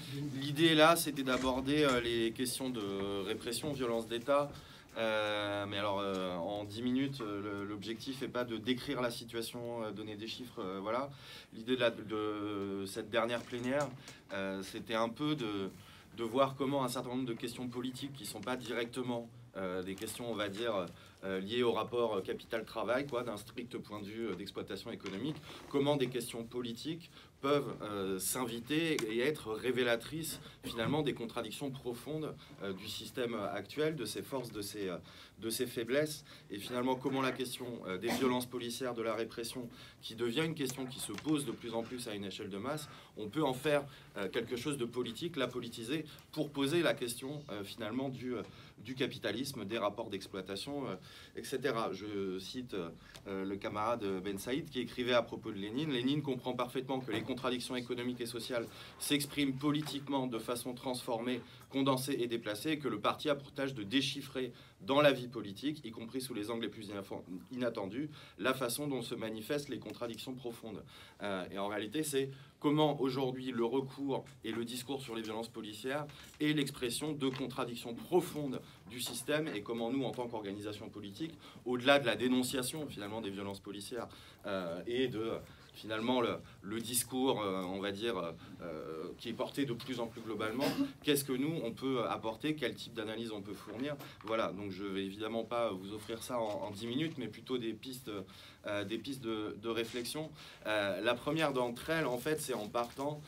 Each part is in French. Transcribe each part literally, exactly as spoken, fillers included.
L'idée là, c'était d'aborder euh, les questions de répression, violence d'État. Euh, mais alors, euh, en dix minutes, euh, l'objectif n'est pas de décrire la situation, euh, donner des chiffres, euh, voilà. L'idée de, la- de cette dernière plénière, euh, c'était un peu de, de voir comment un certain nombre de questions politiques qui ne sont pas directement euh, des questions, on va dire, euh, liées au rapport capital-travail, quoi, d'un strict point de vue d'exploitation économique, comment des questions politiques peuvent euh, s'inviter et être révélatrices finalement des contradictions profondes euh, du système actuel, de ses forces, de ses, euh, de ses faiblesses, et finalement comment la question euh, des violences policières, de la répression, qui devient une question qui se pose de plus en plus à une échelle de masse, on peut en faire euh, quelque chose de politique, la politiser, pour poser la question euh, finalement du, euh, du capitalisme, des rapports d'exploitation, euh, et cetera. Je cite euh, le camarade Ben Saïd qui écrivait à propos de Lénine. Lénine comprend parfaitement que les contradictions économiques et sociales s'expriment politiquement de façon transformée, condensée et déplacée, et que le parti a pour tâche de déchiffrer dans la vie politique, y compris sous les angles les plus inattendus, la façon dont se manifestent les contradictions profondes. Euh, et en réalité, c'est comment aujourd'hui le recours et le discours sur les violences policières est l'expression de contradictions profondes du système, et comment nous, en tant qu'organisation politique, au-delà de la dénonciation finalement des violences policières euh, et de finalement le, le discours, euh, on va dire, euh, qui est porté de plus en plus globalement, qu'est-ce que nous, on peut apporter, quel type d'analyse on peut fournir. Voilà, donc je ne vais évidemment pas vous offrir ça en, en dix minutes, mais plutôt des pistes, euh, des pistes de, de réflexion. Euh, la première d'entre elles, en fait, c'est en partant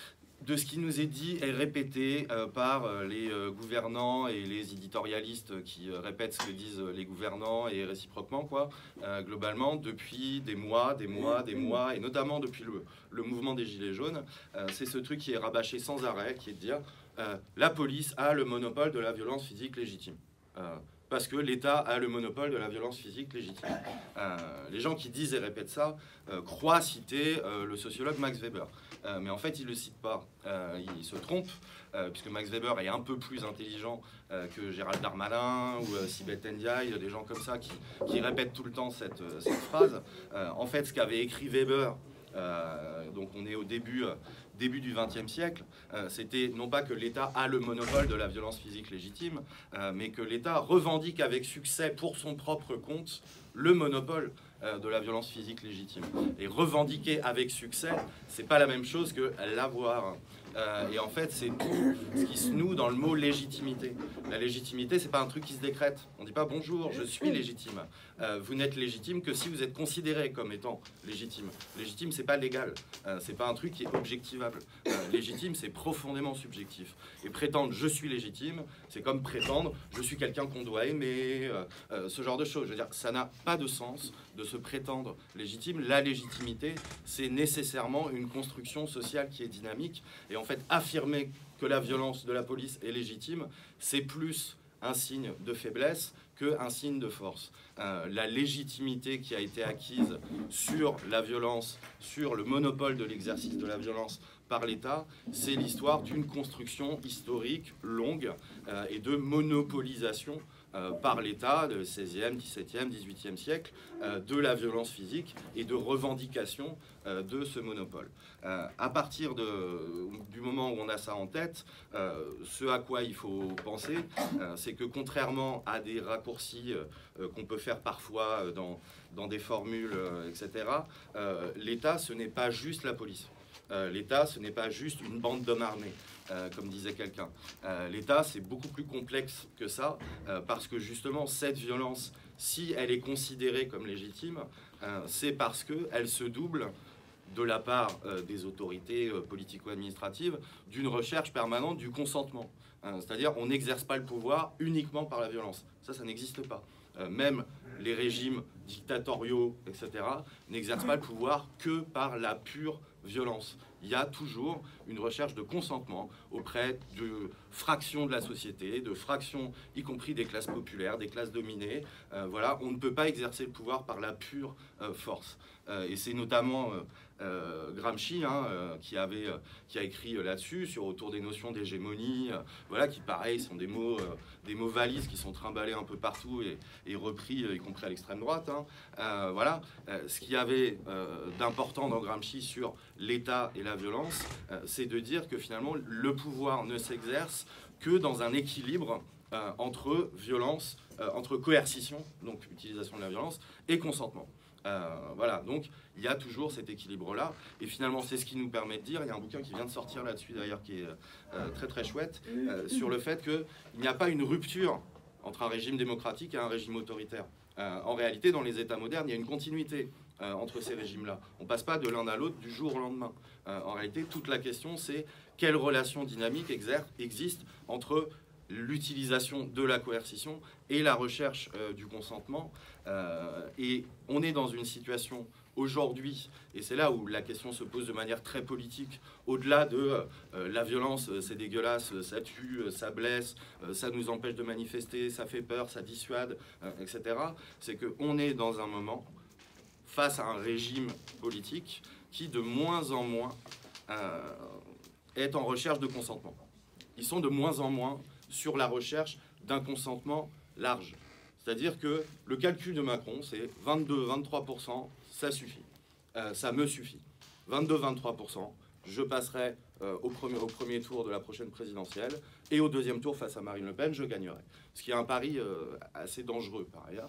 de ce qui nous est dit et répété euh, par euh, les euh, gouvernants et les éditorialistes qui euh, répètent ce que disent euh, les gouvernants et réciproquement, quoi, euh, globalement, depuis des mois, des mois, des mois, et notamment depuis le, le mouvement des Gilets jaunes. Euh, c'est ce truc qui est rabâché sans arrêt, qui est de dire euh, la police a le monopole de la violence physique légitime. Euh, parce que l'État a le monopole de la violence physique légitime. Euh, les gens qui disent et répètent ça euh, croient citer euh, le sociologue Max Weber. Euh, mais en fait, il ne le cite pas. Euh, il se trompe, euh, puisque Max Weber est un peu plus intelligent euh, que Gérald Darmanin ou euh, Sibeth Ndiaye, des gens comme ça qui, qui répètent tout le temps cette, cette phrase. Euh, en fait, ce qu'avait écrit Weber, euh, donc on est au début... Euh, début du vingtième siècle, euh, c'était non pas que l'État a le monopole de la violence physique légitime, euh, mais que l'État revendique avec succès pour son propre compte le monopole euh, de la violence physique légitime. Et revendiquer avec succès, c'est pas la même chose que l'avoir. Euh, et en fait, c'est tout ce qui se noue dans le mot légitimité. La légitimité, c'est pas un truc qui se décrète. On dit pas bonjour, je suis légitime. Euh, vous n'êtes légitime que si vous êtes considéré comme étant légitime. Légitime, c'est pas légal. Euh, c'est pas un truc qui est objectivable. Euh, légitime, c'est profondément subjectif. Et prétendre je suis légitime, c'est comme prétendre je suis quelqu'un qu'on doit aimer, euh, euh, ce genre de choses. Je veux dire, ça n'a pas de sens de se prétendre légitime. La légitimité, c'est nécessairement une construction sociale qui est dynamique. Et en fait, affirmer que la violence de la police est légitime, c'est plus un signe de faiblesse qu'un signe de force. Euh, la légitimité qui a été acquise sur la violence, sur le monopole de l'exercice de la violence par l'État, c'est l'histoire d'une construction historique longue euh, et de monopolisation Euh, par l'État, le seizième, dix-septième, dix-huitième siècle, euh, de la violence physique et de revendication euh, de ce monopole. Euh, à partir de, du moment où on a ça en tête, euh, ce à quoi il faut penser, euh, c'est que contrairement à des raccourcis euh, qu'on peut faire parfois dans, dans des formules, euh, et cetera, euh, l'État, ce n'est pas juste la police. Euh, L'État, ce n'est pas juste une bande d'hommes armés. Euh, comme disait quelqu'un. Euh, L'État, c'est beaucoup plus complexe que ça, euh, parce que justement, cette violence, si elle est considérée comme légitime, euh, c'est parce qu'elle se double, de la part euh, des autorités euh, politico-administratives, d'une recherche permanente du consentement. Euh, C'est-à-dire, on n'exerce pas le pouvoir uniquement par la violence. Ça, ça n'existe pas. Euh, même les régimes dictatoriaux, et cetera, n'exercent pas le pouvoir que par la pure violence. Il y a toujours une recherche de consentement auprès de fractions de la société, de fractions, y compris des classes populaires, des classes dominées. Euh, voilà, on ne peut pas exercer le pouvoir par la pure euh, force. Euh, et c'est notamment euh, euh, Gramsci hein, euh, qui, avait, euh, qui a écrit euh, là-dessus, sur autour des notions d'hégémonie, euh, voilà, qui pareil sont des mots, euh, des mots valises qui sont trimballés un peu partout et, et repris, euh, y compris à l'extrême droite. Hein. Euh, voilà, euh, ce qu'il y avait euh, d'important dans Gramsci sur l'État et la la violence, euh, c'est de dire que finalement le pouvoir ne s'exerce que dans un équilibre euh, entre violence, euh, entre coercition, donc utilisation de la violence, et consentement. Euh, voilà, donc il y a toujours cet équilibre-là, et finalement c'est ce qui nous permet de dire, il y a un bouquin qui vient de sortir là-dessus d'ailleurs qui est euh, très très chouette, euh, sur le fait qu'il n'y a pas une rupture entre un régime démocratique et un régime autoritaire. Euh, en réalité, dans les États modernes, il y a une continuité euh, entre ces régimes-là. On ne passe pas de l'un à l'autre du jour au lendemain. Euh, en réalité, toute la question, c'est quelle relation dynamique existe entre l'utilisation de la coercition et la recherche euh, du consentement. Euh, et on est dans une situation aujourd'hui, et c'est là où la question se pose de manière très politique, au-delà de euh, la violence, c'est dégueulasse, ça tue, ça blesse, euh, ça nous empêche de manifester, ça fait peur, ça dissuade, euh, et cetera. C'est qu'on est dans un moment face à un régime politique qui, de moins en moins, euh, est en recherche de consentement. Ils sont de moins en moins sur la recherche d'un consentement large. C'est-à-dire que le calcul de Macron, c'est vingt-deux à vingt-trois pour cent, ça suffit. Euh, ça me suffit. vingt-deux à vingt-trois pour cent, je passerai euh, au, premier, au premier tour de la prochaine présidentielle, et au deuxième tour, face à Marine Le Pen, je gagnerai. Ce qui est un pari euh, assez dangereux, par ailleurs.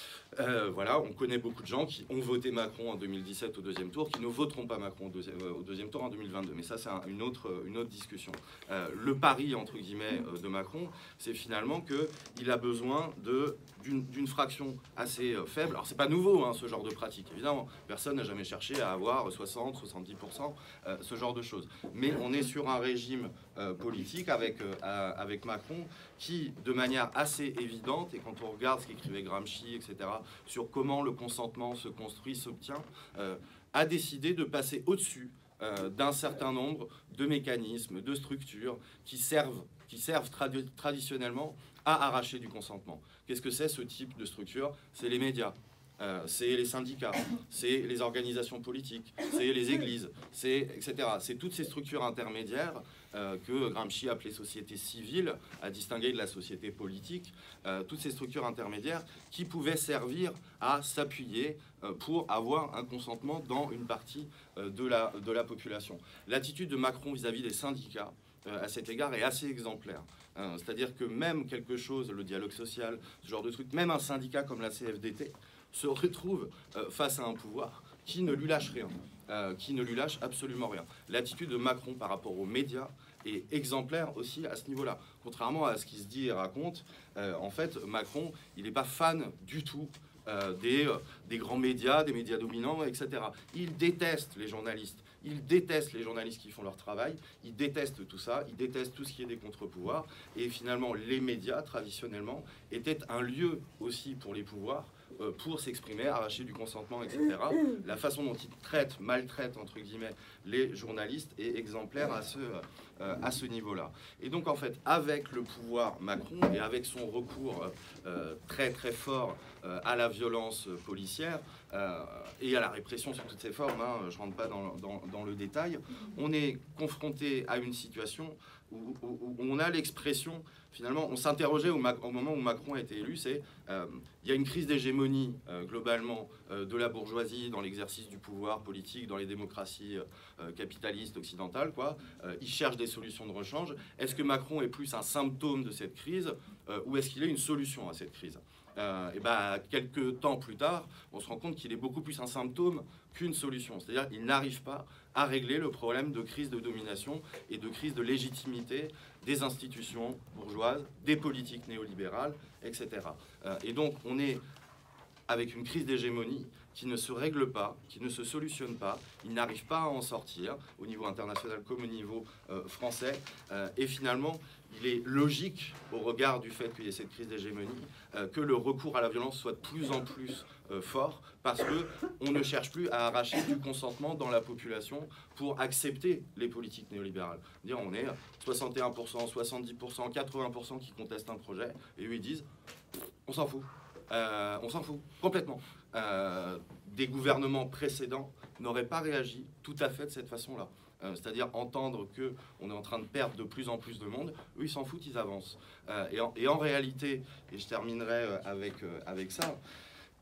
Euh, voilà, on connaît beaucoup de gens qui ont voté Macron en deux mille dix-sept au deuxième tour, qui ne voteront pas Macron au deuxième, euh, au deuxième tour en deux mille vingt-deux. Mais ça, c'est un, une, autre, une autre discussion. Euh, le pari, entre guillemets, euh, de Macron, c'est finalement qu'il a besoin d'une fraction assez euh, faible. Alors, c'est pas nouveau, hein, ce genre de pratique. Évidemment, personne n'a jamais cherché à avoir soixante, soixante-dix pour cent, euh, ce genre de choses. Mais on est sur un régime euh, politique avec, euh, avec Macron qui, de manière assez évidente, et quand on regarde ce qu'écrivait Gramsci, et cetera, sur comment le consentement se construit, s'obtient, euh, a décidé de passer au-dessus euh, d'un certain nombre de mécanismes, de structures qui servent, qui servent trad traditionnellement à arracher du consentement. Qu'est-ce que c'est ce type de structure? C'est les médias. Euh, c'est les syndicats, c'est les organisations politiques, c'est les églises, c'est et cetera. C'est toutes ces structures intermédiaires euh, que Gramsci appelait société civile, à distinguer de la société politique, euh, toutes ces structures intermédiaires qui pouvaient servir à s'appuyer euh, pour avoir un consentement dans une partie euh, de, la, de la population. L'attitude de Macron vis-à-vis des syndicats, euh, à cet égard, est assez exemplaire. Euh, C'est-à-dire que même quelque chose, le dialogue social, ce genre de truc, même un syndicat comme la C F D T, se retrouve euh, face à un pouvoir qui ne lui lâche rien, euh, qui ne lui lâche absolument rien. L'attitude de Macron par rapport aux médias est exemplaire aussi à ce niveau-là. Contrairement à ce qui se dit et raconte, euh, en fait, Macron, il n'est pas fan du tout euh, des, euh, des grands médias, des médias dominants, et cetera. Il déteste les journalistes. Il déteste les journalistes qui font leur travail, il déteste tout ça, il déteste tout ce qui est des contre-pouvoirs. Et finalement, les médias, traditionnellement, étaient un lieu aussi pour les pouvoirs, euh, pour s'exprimer, arracher du consentement, et cetera. La façon dont ils traitent, maltraitent, entre guillemets, les journalistes est exemplaire à ce, euh, à ce niveau-là. Et donc, en fait, avec le pouvoir Macron et avec son recours euh, très, très fort euh, à la violence policière, Euh, et à la répression sous toutes ses formes, hein, je ne rentre pas dans, dans, dans le détail, on est confronté à une situation où, où, où on a l'expression, finalement, on s'interrogeait au, au moment où Macron a été élu, c'est euh, il y a une crise d'hégémonie euh, globalement euh, de la bourgeoisie dans l'exercice du pouvoir politique, dans les démocraties euh, capitalistes occidentales, quoi. Euh, il cherche des solutions de rechange. Est-ce que Macron est plus un symptôme de cette crise euh, ou est-ce qu'il est une solution à cette crise ? Euh, et ben, quelques temps plus tard, on se rend compte qu'il est beaucoup plus un symptôme qu'une solution. C'est-à-dire qu'il n'arrive pas à régler le problème de crise de domination et de crise de légitimité des institutions bourgeoises, des politiques néolibérales, et cetera. Euh, et donc, on est avec une crise d'hégémonie qui ne se règle pas, qui ne se solutionne pas, il n'arrive pas à en sortir, au niveau international comme au niveau euh, français, euh, et finalement, il est logique, au regard du fait qu'il y ait cette crise d'hégémonie, euh, que le recours à la violence soit de plus en plus euh, fort, parce qu'on ne cherche plus à arracher du consentement dans la population pour accepter les politiques néolibérales. Dire, on est soixante et un pour cent, soixante-dix pour cent, quatre-vingts pour cent qui contestent un projet, et eux ils disent, on s'en fout. Euh, on s'en fout, complètement. Euh, des gouvernements précédents n'auraient pas réagi tout à fait de cette façon-là. Euh, C'est-à-dire entendre qu'on est en train de perdre de plus en plus de monde, eux ils s'en foutent, ils avancent. Euh, et, en, et en réalité, et je terminerai avec, euh, avec ça,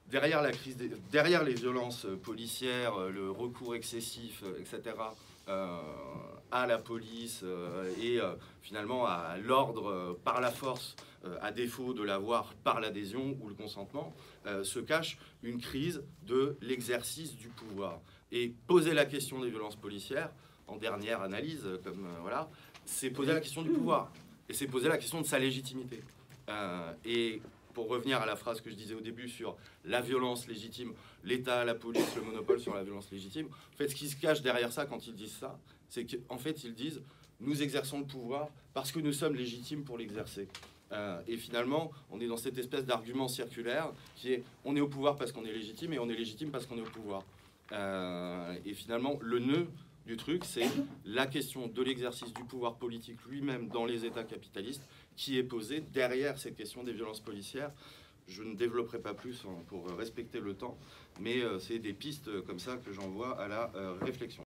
derrière, la crise des, derrière les violences policières, le recours excessif, et cetera, euh, à la police euh, et euh, finalement à l'ordre euh, par la force, euh, à défaut de l'avoir par l'adhésion ou le consentement, euh, se cache une crise de l'exercice du pouvoir. Et poser la question des violences policières, en dernière analyse, comme euh, voilà, c'est poser la question du pouvoir. Et c'est poser la question de sa légitimité. Euh, et pour revenir à la phrase que je disais au début sur la violence légitime, l'État, la police, le monopole sur la violence légitime, en fait, ce qui se cache derrière ça quand ils disent ça, c'est qu'en fait, ils disent « nous exerçons le pouvoir parce que nous sommes légitimes pour l'exercer ». Euh, et finalement, on est dans cette espèce d'argument circulaire qui est « on est au pouvoir parce qu'on est légitime et on est légitime parce qu'on est au pouvoir euh, ». Et finalement, le nœud du truc, c'est la question de l'exercice du pouvoir politique lui-même dans les États capitalistes qui est posée derrière cette question des violences policières. Je ne développerai pas plus pour respecter le temps, mais c'est des pistes comme ça que j'envoie à la réflexion.